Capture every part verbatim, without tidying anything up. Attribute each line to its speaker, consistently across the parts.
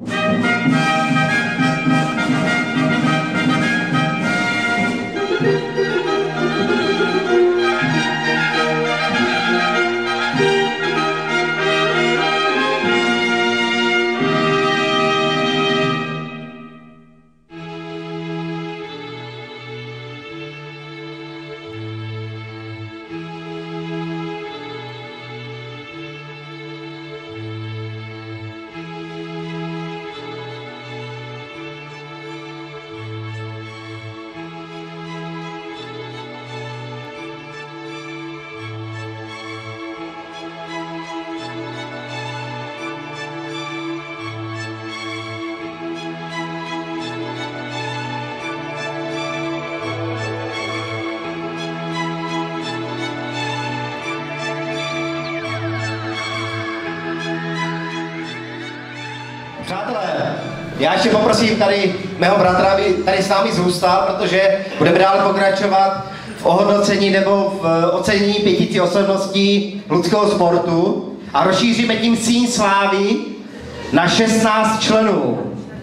Speaker 1: Přátelé, já ještě poprosím tady mého bratra, aby tady s námi zůstal, protože budeme dále pokračovat v ohodnocení nebo v ocenění pětici osobností lidského sportu a rozšíříme tím síň slávy na šestnáct členů.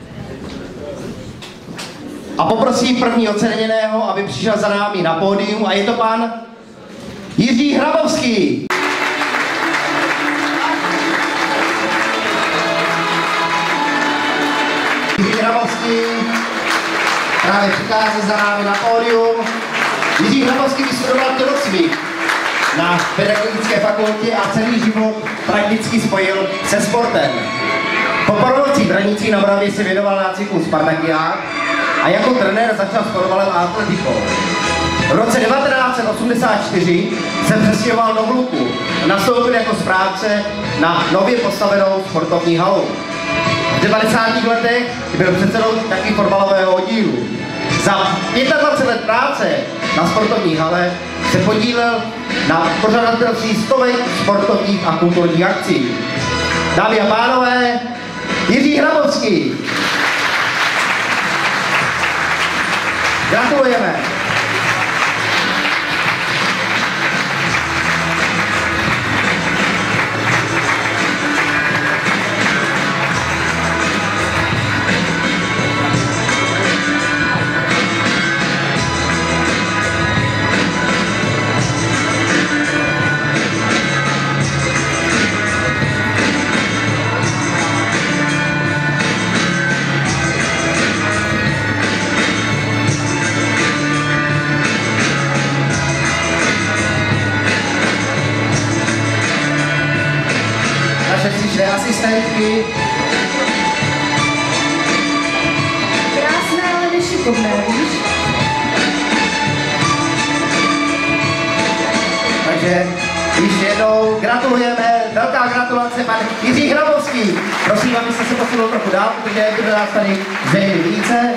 Speaker 1: A poprosím první oceněného, aby přišel za námi na pódium, a je to pan Jiří Hrabovský. Jiří Hrabovský právě přichází za námi na pódium. Jiří Hrabovský vystudoval tělocvik na pedagogické fakultě a celý život prakticky spojil se sportem. Po promoci v Ranicích na Moravě se věnoval nácviku Spartakiák a jako trenér začal s fotbalem a atletikou. V roce devatenáct set osmdesát čtyři se přestěhoval do Hluku a nastoupil jako správce na nově postavenou sportovní halu. V devadesátých letech byl předsedou taky fotbalového oddílu. Za dvacet pět let práce na sportovní hale se podílel na pořadatelství stovek sportovních a kulturních akcí. Dámy a pánové, Jiří Hrabovský. Gratulujeme. Asistentky.
Speaker 2: Krásné, ale nešikovné, víš?
Speaker 1: Takže ještě jednou gratulujeme, velká gratulace, pan Jiří Hrabovský. Prosím, abyste se posunul trochu dál, protože bude nás tady zřejmě více.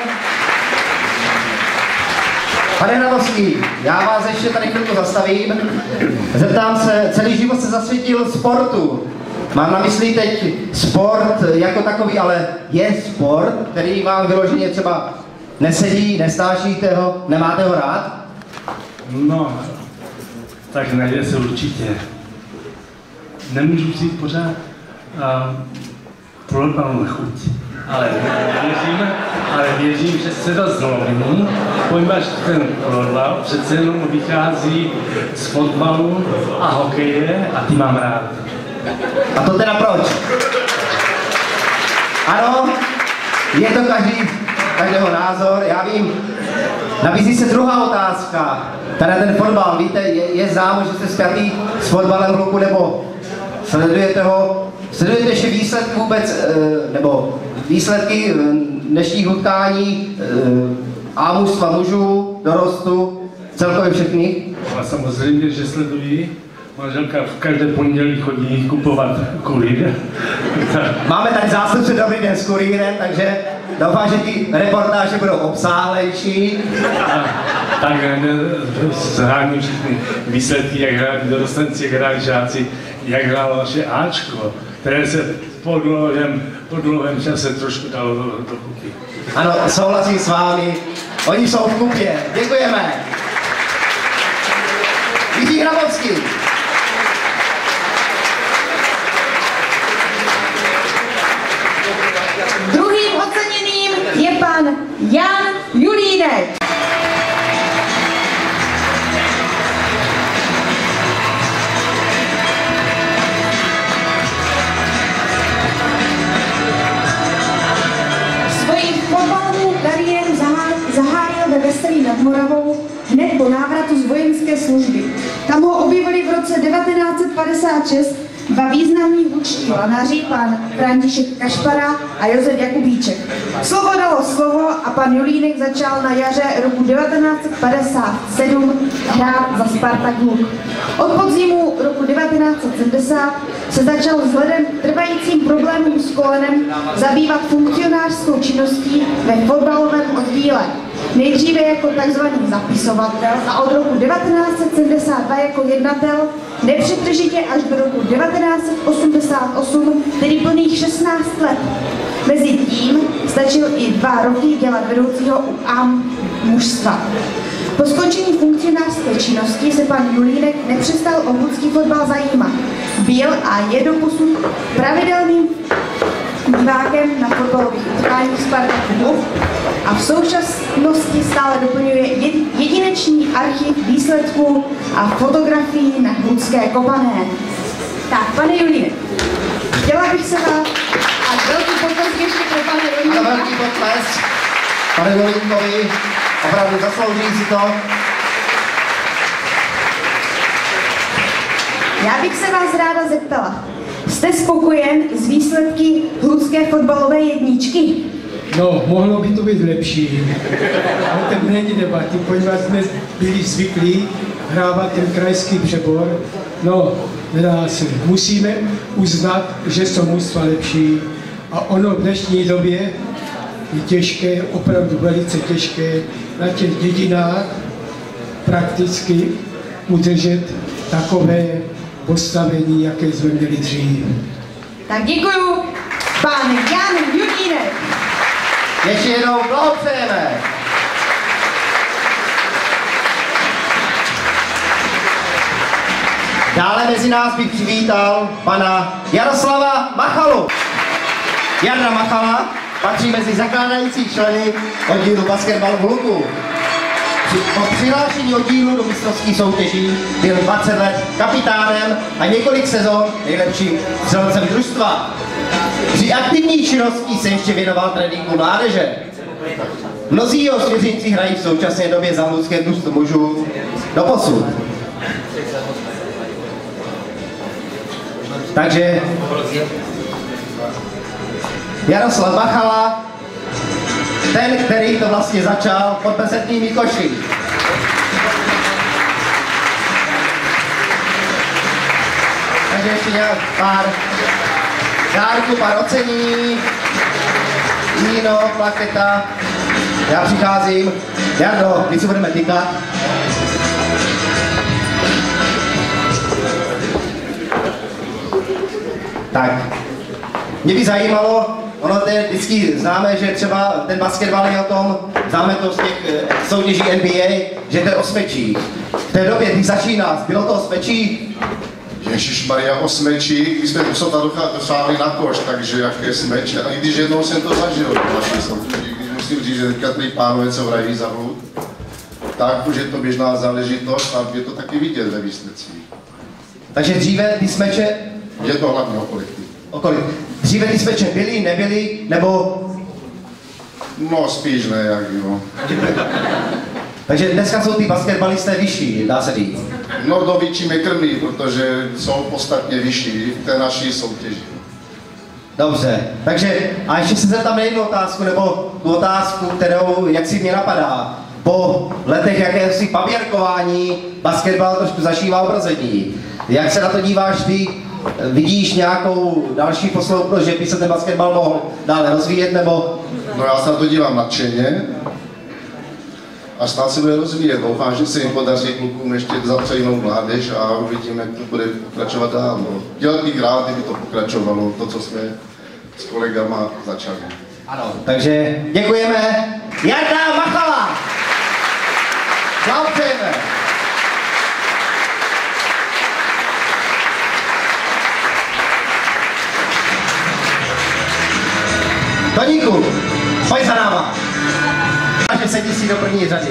Speaker 1: Pane Hrabovský, já vás ještě tady chvilku zastavím. Zeptám se, celý život se zasvětil sportu. Mám na mysli teď sport jako takový, ale je sport, který vám vyloženě třeba nesedí, nestášíte ho, nemáte ho rád?
Speaker 3: No, tak nejde se určitě. Nemůžu přijít pořád a prolepanu chuť. Ale věřím, ale věřím, že se to zlomí, poněvadž ten florbal přece jenom vychází z fotbalu a hokeje a ty mám rád.
Speaker 1: A to teda proč? Ano, je to každý, každého názor, já vím. Nabízí se druhá otázka. Tady ten fotbal, víte, je, je známo, že jste spjatý s fotbalem v Hluku, nebo sledujete ho, sledujete ještě výsledky vůbec, nebo výsledky dnešních utkání a mužstva mužů, dorostu, celkově všechny?
Speaker 3: A samozřejmě, že sledují. Manželka v každé pondělí chodí kupovat kurýr.
Speaker 1: Máme tady zástupce Dobrý den s kurýrem, takže doufám, že ty reportáže budou obsáhlejší.
Speaker 3: Tak zhrání všechny výsledky, jak hráli dorostenci, jak hráli žáci, jak hrálo naše Ačko, které se po dlouhém, po dlouhém čase trošku dalo do, do kupy.
Speaker 1: Ano, souhlasím s vámi. Oni jsou v kupě. Děkujeme. Jiří Hrabovský. Druhý
Speaker 2: služby. Tam ho objevili v roce devatenáct set padesát šest dva významní hudští lanáři, pan František Kašpara a Josef Jakubíček. Slovo dalo slovo a pan Julínek začal na jaře roku devatenáct set padesát sedm hrát za Spartak Luk. Od podzimu roku devatenáct set sedmdesát se začal vzhledem k trvajícím problémům s kolenem zabývat funkcionářskou činností ve fotbalovém oddíle. Nejdříve jako tzv. Zapisovatel a od roku devatenáct set sedmdesát dva jako jednatel, nepřetržitě až do roku devatenáct set osmdesát osm, tedy plných šestnáct let. Mezitím stačil i dva roky dělat vedoucího u A M mužstva. Po skončení funkcionářské činnosti se pan Julínek nepřestal o hudský fotbal zajímat. Byl a je doposud pravidelným divákem na fotbalových utkáních Spartaku Luk a v současnosti stále doplňuje jedinečný archiv výsledků a fotografií na Hudské Kopané. Tak, pane Julínek, chtěla bych se vás a velký potlesk ještě pro pane Julínka.
Speaker 1: A velký potlesk pane Julínkovi, opravdu zaslouží si to.
Speaker 2: Já bych se vás ráda zeptala, jste spokojen s výsledky Hudské fotbalové jedničky?
Speaker 4: No, mohlo by to být lepší, ale to není debaty, poněvadž jsme byli zvyklí hrávat ten krajský přebor. No, nedá se. Musíme uznat, že jsou mužstva lepší a ono v dnešní době je těžké, opravdu velice těžké na těch dědinách prakticky udržet takové postavení, jaké jsme měli dřív.
Speaker 2: Tak děkuju, pán Jan Julínek.
Speaker 1: Ještě jednou blahopřejeme. Dále mezi nás bych přivítal pana Jaroslava Machalu. Jarda Machala patří mezi zakládající členy oddílu basketbalu v Luku. Při, po přihlášení oddílu do mistrovských soutěží byl dvacet let kapitánem a několik sezon nejlepším střelcem družstva. Při aktivní činnosti se ještě věnoval tréninku mládeže. Mnozí jeho svěřenci hrají v současné době za Lucké družstvo mužů doposud. Takže Jaroslav Machala, ten, který to vlastně začal pod bezetnými koši. Takže ještě nějak pár dárků, pár ocení, víno, plaketa. Já přicházím. Jardo, když si budeme tykat. Tak, mě by zajímalo, ono je vždycky známe, že třeba ten basketbal je o tom, známe to z těch soutěží N B A, že to je o smečí. V té době, když začíná, bylo to o smečí?
Speaker 5: Ježišmarja, o smeči, my jsme museli dosáhli na koš, takže jaké smeče. A i když jednou jsem to zažil v naší soutěži, musím říct, že teďka tady pánové, co hrají za hlud, tak už je to běžná záležitost a je to taky vidět ve výsledcích.
Speaker 1: Takže dříve ty smeče...
Speaker 5: Je to hlavně o kolektiv.
Speaker 1: O kolik? Dříve ty smeče byly, nebyly, nebo...
Speaker 5: No spíš ne, jak jo.
Speaker 1: Takže dneska jsou ty basketbalisté vyšší, dá se říct.
Speaker 5: No do vyčíme krmí, protože jsou podstatně vyšší v té naší soutěži.
Speaker 1: Dobře, takže a ještě se zeptám na jednu otázku, nebo tu otázku, kterou jak si mě napadá. Po letech jakéhosi paběrkování basketbal trošku zašívá obrození. Jak se na to díváš ty? Vidíš nějakou další posloupnost, že by se ten basketbal mohl dále rozvíjet, nebo?
Speaker 5: No já se na to dívám nadšeně a snad se bude rozvíjet. Doufám, že se jim podaří klukům ještě zapřejmout mládež a uvidíme, jak to bude pokračovat dál. No. Dělat bych rád, kdyby to pokračovalo, to, co jsme s kolegama začali.
Speaker 1: Ano, takže děkujeme. Jarda Machala! Blahopřejeme! Toníku, pojď za náma. A že sedí si do první řady.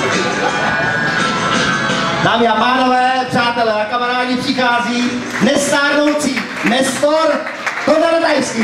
Speaker 1: Dámy a pánové, přátelé a kamarádi, přichází nestárnoucí Nestor Konradajský.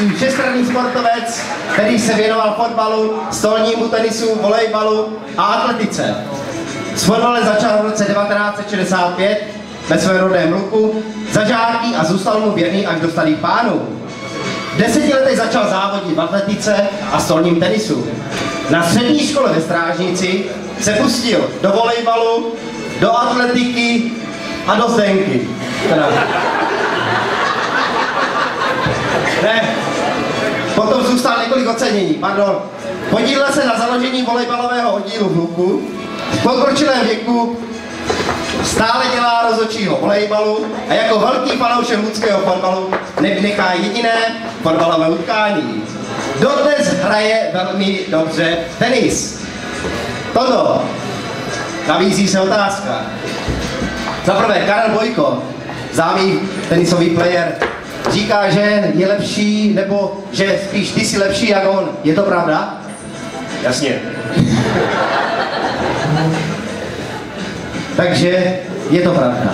Speaker 1: i všestranný sportovec, který se věnoval fotbalu, stolnímu tenisu, volejbalu a atletice. S fotbalem začal v roce devatenáct set šedesát pět ve svém rodném Luku za žáky a zůstal mu věrný až do starých pánů. V deseti letech začal závodit v atletice a stolním tenisu. Na střední škole ve Strážnici se pustil do volejbalu, do atletiky a do zdenky. Teda. Ne, potom zůstal několik ocenění, pardon. Podílel se na založení volejbalového oddílu v Luku. V pokročilém věku stále dělá rozhodčího volejbalu a jako velký fanoušek ludského fotbalu nevynechá jediné fotbalové utkání. Dodnes hraje velmi dobře tenis. Toto nabízí se otázka. Za prvé, Karel Bojko, známý tenisový player, říká, že je lepší, nebo že spíš ty jsi lepší jak on. Je to pravda? Jasně. Takže je to pravda.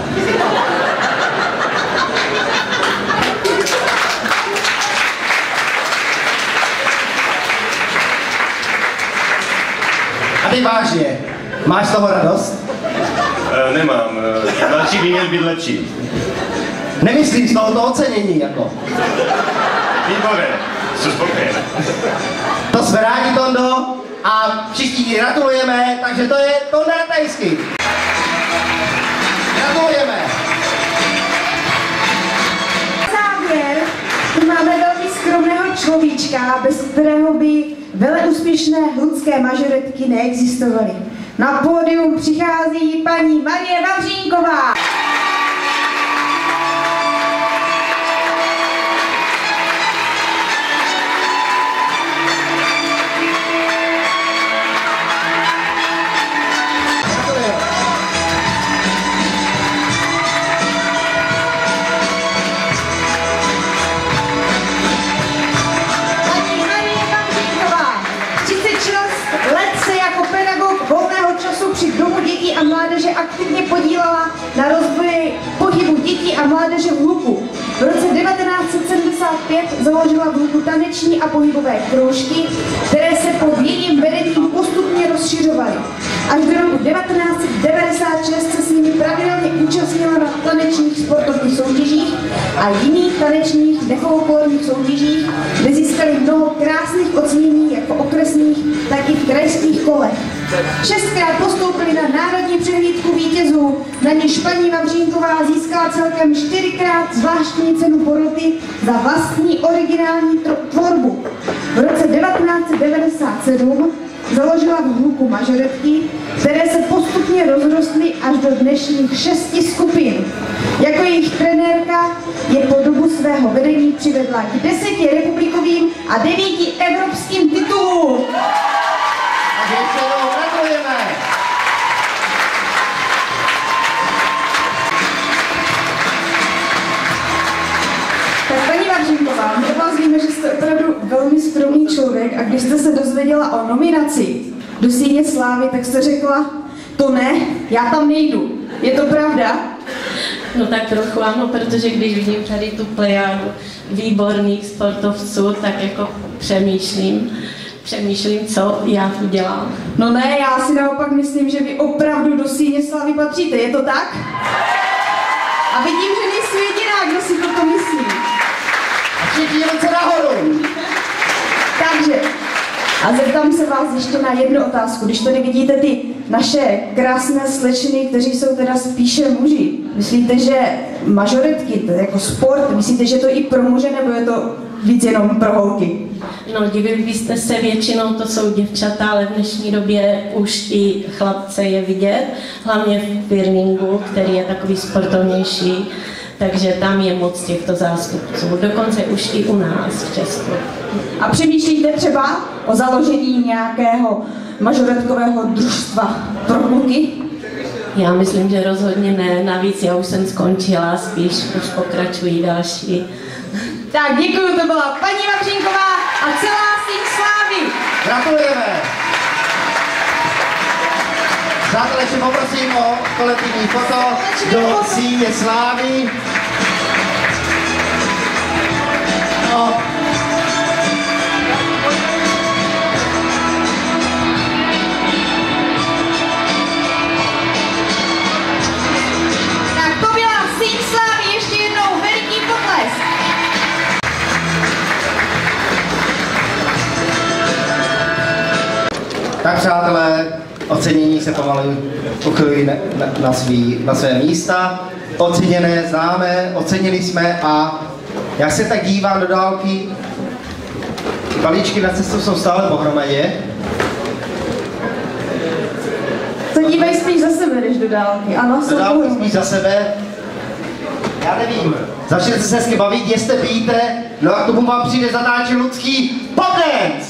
Speaker 1: A ty vážně, máš z toho radost?
Speaker 6: E, nemám, e, další by měl být lepší.
Speaker 1: Nemyslím z tohoto ocenění, jako.
Speaker 6: Výborně, jsem spokojen.
Speaker 1: To jsme rádi, Tondo, a všichni ti gratulujeme, takže to je Tonda Ratajský. Gratulujeme.
Speaker 2: Závěr, tu máme velmi skromného človíčka, bez kterého by veleúspěšné hudské mažoretky neexistovaly. Na pódium přichází paní Marie Vavřínková. Při Domu dětí a mládeže aktivně podílela na rozvoji pohybu dětí a mládeže v Luku. V roce devatenáct set sedmdesát pět založila v Luku taneční a pohybové kroužky, které se pod jejím vedením postupně rozšiřovaly. Až do roku devatenáct set devadesát šest se s nimi pravidelně účastnila na tanečních sportovních soutěžích a jiných tanečních nefolklorních soutěžích, kde získali mnoho krásných ocenění jako okresních, tak i v krajských kolech. Šestkrát postoupili na národní přehlídku vítězů, na níž paní Vavřínková získala celkem čtyřikrát zvláštní cenu poroty za vlastní originální tvorbu. V roce devatenáct set devadesát sedm založila v Luku mažoretky, které se postupně rozrostly až do dnešních šesti skupin. Jako jejich trenérka je po dobu svého vedení přivedla k deseti republikovým a devíti evropským titulům.
Speaker 1: A ještě jednou gratulujeme.
Speaker 2: Tak paní Vavřínková, my vás víme, že jste opravdu velmi skromný člověk a když jste se dozvěděla o nominaci do Síně slávy, tak jste řekla, to ne, já tam nejdu. Je to pravda?
Speaker 7: No tak trochu ano, protože když vidím tady tu plejádu výborných sportovců, tak jako přemýšlím, přemýšlím, co já tu dělám.
Speaker 2: No ne, já si naopak myslím, že vy opravdu do Síně slávy patříte, je to tak? A vidím, že nejsou jediná, kdo si toto myslí.
Speaker 1: Všichni ruce nahoru.
Speaker 2: Takže, a zeptám se vás ještě na jednu otázku. Když tady vidíte ty naše krásné slečny, kteří jsou teda spíše muži, myslíte, že mažoretky, to je jako sport, myslíte, že to i pro muže, nebo je to víc jenom pro holky?
Speaker 7: No, divili byste se, většinou to jsou děvčata, ale v dnešní době už i chlapce je vidět, hlavně v Birmingu, který je takový sportovnější, takže tam je moc těchto zástupců, dokonce už i u nás v Česku.
Speaker 2: A přemýšlíte třeba o založení nějakého mažoretkového družstva pro kluky?
Speaker 7: Já myslím, že rozhodně ne, navíc já už jsem skončila, spíš už pokračují další.
Speaker 2: Tak děkuji, to byla paní Vavřínková a celá Síň slávy.
Speaker 1: Gratulujeme. Přátelé, ještě poprosím o kolektivní foto do Síně slávy. No, přátelé, ocenění se pomalu uchylují na, na, na, svý, na své místa. Oceněné známe, ocenili jsme a já se tak dívám do dálky. Balíčky na cestu jsou stále pohromadě.
Speaker 2: To dívej spíš za sebe, než do dálky. Ano,
Speaker 1: Do dálky spíš za sebe. Já nevím. Začněte se hezky bavit, jeste, pijte, no a k tomu vám přijde zatáčet Lucký pop dance!